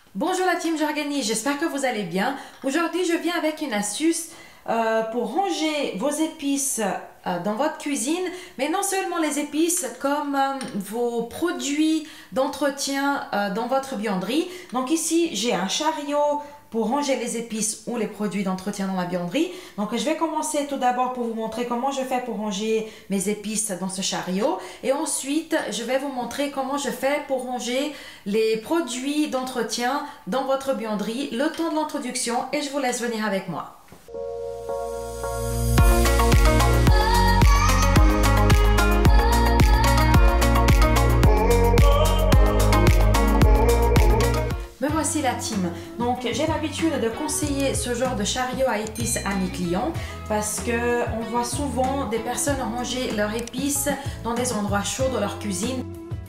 Bonjour la team J'organise, j'espère que vous allez bien. Aujourd'hui, je viens avec une astuce pour ranger vos épices dans votre cuisine, mais non seulement les épices, comme vos produits d'entretien dans votre buanderie. Donc ici, j'ai un chariot pour ranger les épices ou les produits d'entretien dans la buanderie. Donc je vais commencer tout d'abord pour vous montrer comment je fais pour ranger mes épices dans ce chariot. Et ensuite, je vais vous montrer comment je fais pour ranger les produits d'entretien dans votre buanderie, le temps de l'introduction, et je vous laisse venir avec moi. Me voici la team. Donc j'ai l'habitude de conseiller ce genre de chariot à épices à mes clients parce que on voit souvent des personnes ranger leurs épices dans des endroits chauds de leur cuisine.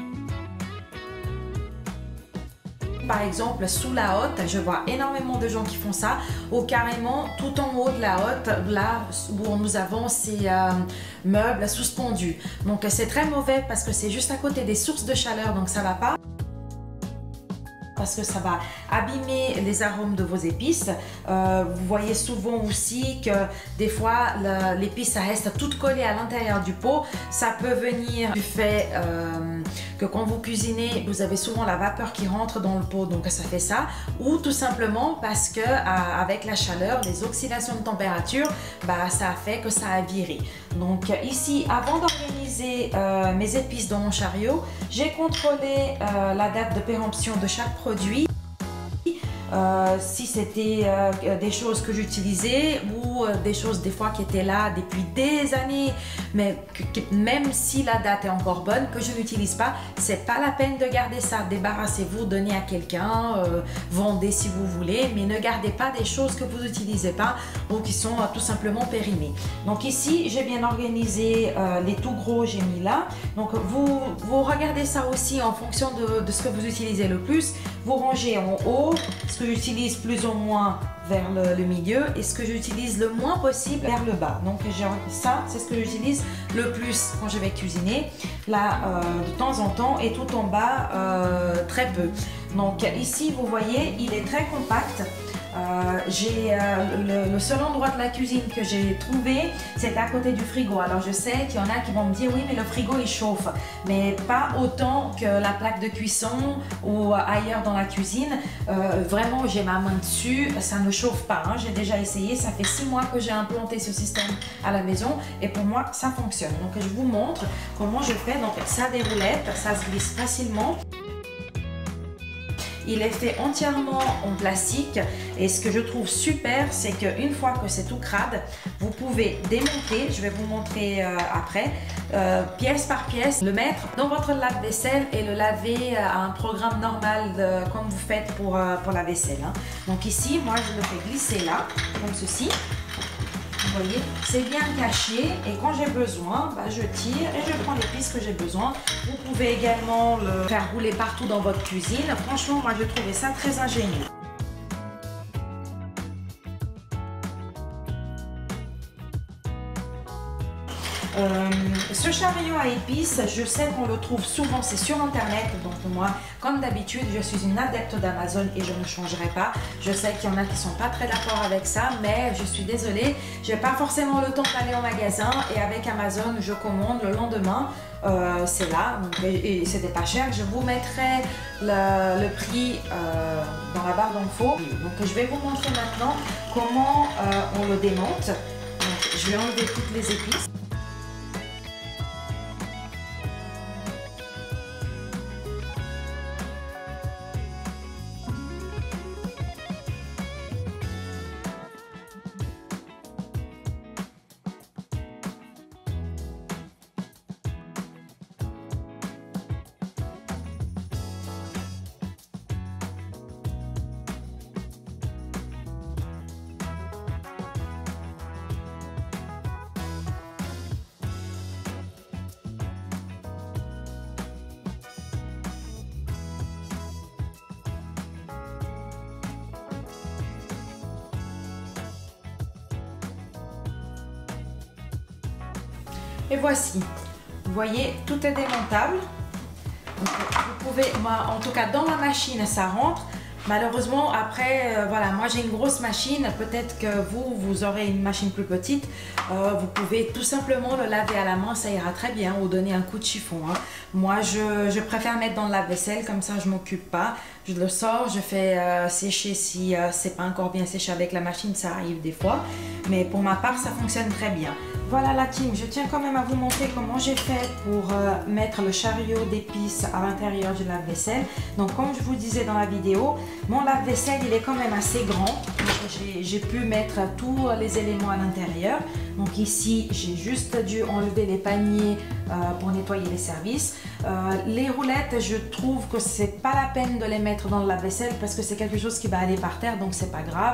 Par exemple sous la hotte, je vois énormément de gens qui font ça, ou carrément tout en haut de la hotte, là où nous avons ces meubles suspendus. Donc c'est très mauvais parce que c'est juste à côté des sources de chaleur, donc ça va pas. Parce que ça va abîmer les arômes de vos épices. Vous voyez souvent aussi que des fois l'épice ça reste toute collée à l'intérieur du pot. Ça peut venir du fait que quand vous cuisinez, vous avez souvent la vapeur qui rentre dans le pot, donc ça fait ça. Ou tout simplement parce que avec la chaleur, les oxydations de température, ça a fait que ça a viré. Donc ici, avant d'organiser mes épices dans mon chariot, j'ai contrôlé la date de péremption de chaque produit. Si c'était des choses que j'utilisais ou des choses des fois qui étaient là depuis des années, mais même si la date est encore bonne, que je n'utilise pas, c'est pas la peine de garder ça. Débarrassez-vous, donnez à quelqu'un, vendez si vous voulez, mais ne gardez pas des choses que vous n'utilisez pas ou qui sont tout simplement périmées. Donc ici, j'ai bien organisé les tout gros, j'ai mis là. Donc vous regardez ça aussi en fonction de ce que vous utilisez le plus. Vous rangez en haut ce que j'utilise plus ou moins vers le milieu et ce que j'utilise le moins possible vers le bas. Donc ça, c'est ce que j'utilise le plus quand je vais cuisiner, là de temps en temps, et tout en bas très peu. Donc ici, vous voyez, il est très compact. J'ai le seul endroit de la cuisine que j'ai trouvé, c'est à côté du frigo. Alors je sais qu'il y en a qui vont me dire oui, mais le frigo il chauffe, mais pas autant que la plaque de cuisson ou ailleurs dans la cuisine. Vraiment, j'ai ma main dessus, ça ne chauffe pas, hein. J'ai déjà essayé, ça fait 6 mois que j'ai implanté ce système à la maison et pour moi ça fonctionne. Donc je vous montre comment je fais. Donc ça a des roulettes, ça se glisse facilement. Il est fait entièrement en plastique et ce que je trouve super, c'est qu'une fois que c'est tout crade, vous pouvez démonter, je vais vous montrer après, pièce par pièce, le mettre dans votre lave-vaisselle et le laver à un programme normal comme vous faites pour la vaisselle, hein. Donc ici, moi je le fais glisser là, comme ceci. Vous voyez, c'est bien caché et quand j'ai besoin, je tire et je prends l'épice que j'ai besoin. Vous pouvez également le faire rouler partout dans votre cuisine. Franchement, moi, je trouvais ça très ingénieux. Ce chariot à épices, je sais qu'on le trouve souvent, c'est sur internet. Donc moi, comme d'habitude, je suis une adepte d'Amazon et je ne changerai pas. Je sais qu'il y en a qui sont pas très d'accord avec ça, mais je suis désolée, j'ai pas forcément le temps d'aller au magasin et avec Amazon, je commande le lendemain. C'est là, donc, et c'était pas cher. Je vous mettrai le prix dans la barre d'infos. Donc je vais vous montrer maintenant comment on le démonte. Donc, je vais enlever toutes les épices. Et voici, vous voyez, tout est démontable. Donc, vous pouvez, moi, en tout cas dans ma machine, ça rentre. Malheureusement, après, voilà, moi j'ai une grosse machine. Peut-être que vous aurez une machine plus petite. Vous pouvez tout simplement le laver à la main, ça ira très bien, ou donner un coup de chiffon. Hein. Moi, je préfère mettre dans le lave-vaisselle, comme ça je ne m'occupe pas. Je le sors, je fais sécher si c'est pas encore bien séché avec la machine, ça arrive des fois. Mais pour ma part, ça fonctionne très bien. Voilà la team, je tiens quand même à vous montrer comment j'ai fait pour mettre le chariot d'épices à l'intérieur du lave-vaisselle. Donc comme je vous disais dans la vidéo, mon lave-vaisselle il est quand même assez grand. J'ai pu mettre tous les éléments à l'intérieur. Donc ici, j'ai juste dû enlever les paniers pour nettoyer les services. Les roulettes, je trouve que c'est pas la peine de les mettre dans le lave-vaisselle parce que c'est quelque chose qui va aller par terre, donc c'est pas grave.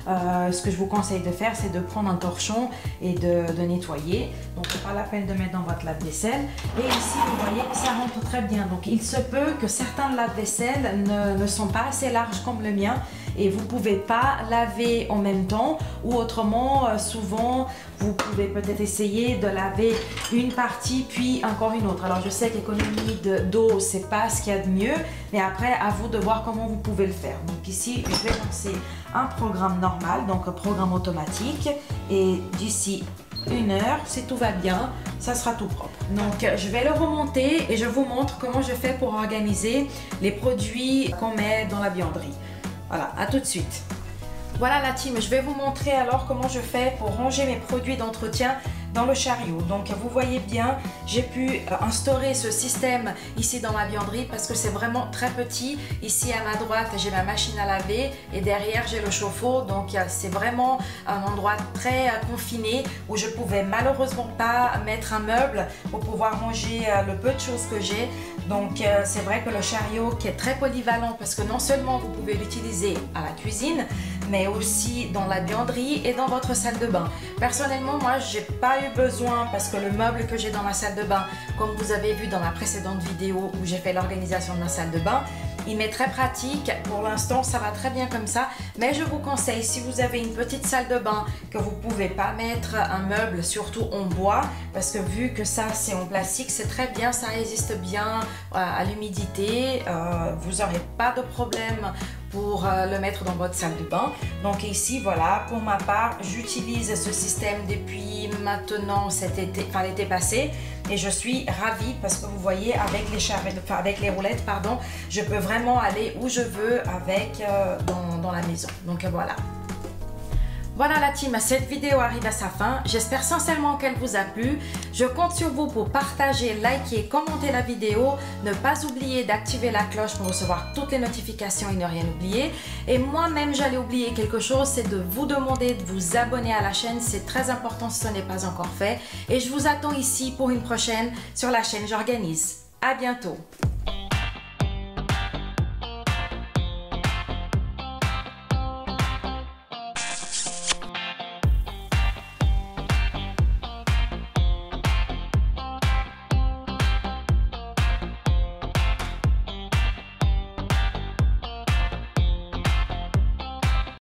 Ce que je vous conseille de faire, c'est de prendre un torchon et de nettoyer. Donc c'est pas la peine de mettre dans votre lave-vaisselle. Et ici, vous voyez, ça rentre très bien. Donc il se peut que certains lave-vaisselle ne sont pas assez larges comme le mien. Et vous ne pouvez pas laver en même temps, ou autrement, souvent, vous pouvez peut-être essayer de laver une partie puis encore une autre. Alors je sais qu'économie d'eau, c'est pas ce qu'il y a de mieux, mais après, à vous de voir comment vous pouvez le faire. Donc ici, je vais lancer un programme normal, donc un programme automatique, et d'ici 1 heure, si tout va bien, ça sera tout propre. Donc je vais le remonter et je vous montre comment je fais pour organiser les produits qu'on met dans la buanderie. Voilà, à tout de suite. Voilà la team, je vais vous montrer alors comment je fais pour ranger mes produits d'entretien dans le chariot. Donc vous voyez bien, j'ai pu instaurer ce système ici dans ma buanderie parce que c'est vraiment très petit. Ici à ma droite, j'ai ma machine à laver et derrière j'ai le chauffe-eau. Donc c'est vraiment un endroit très confiné où je pouvais malheureusement pas mettre un meuble pour pouvoir ranger le peu de choses que j'ai. Donc c'est vrai que le chariot qui est très polyvalent parce que non seulement vous pouvez l'utiliser à la cuisine, mais aussi dans la buanderie et dans votre salle de bain. Personnellement, moi, j'ai pas eu besoin parce que le meuble que j'ai dans ma salle de bain, comme vous avez vu dans la précédente vidéo où j'ai fait l'organisation de ma salle de bain, il m'est très pratique. Pour l'instant, ça va très bien comme ça. Mais je vous conseille, si vous avez une petite salle de bain, que vous ne pouvez pas mettre un meuble, surtout en bois, parce que vu que ça, c'est en plastique, c'est très bien, ça résiste bien à l'humidité. Vous n'aurez pas de problème pour le mettre dans votre salle de bain. Donc ici, voilà, pour ma part, j'utilise ce système depuis maintenant cet été, enfin l'été passé. Et je suis ravie parce que vous voyez, avec les roulettes, pardon, je peux vraiment aller où je veux avec dans la maison. Donc voilà. Voilà la team, cette vidéo arrive à sa fin. J'espère sincèrement qu'elle vous a plu. Je compte sur vous pour partager, liker, commenter la vidéo. Ne pas oublier d'activer la cloche pour recevoir toutes les notifications et ne rien oublier. Et moi-même, j'allais oublier quelque chose, c'est de vous demander de vous abonner à la chaîne. C'est très important si ce n'est pas encore fait. Et je vous attends ici pour une prochaine sur la chaîne J'organise. À bientôt.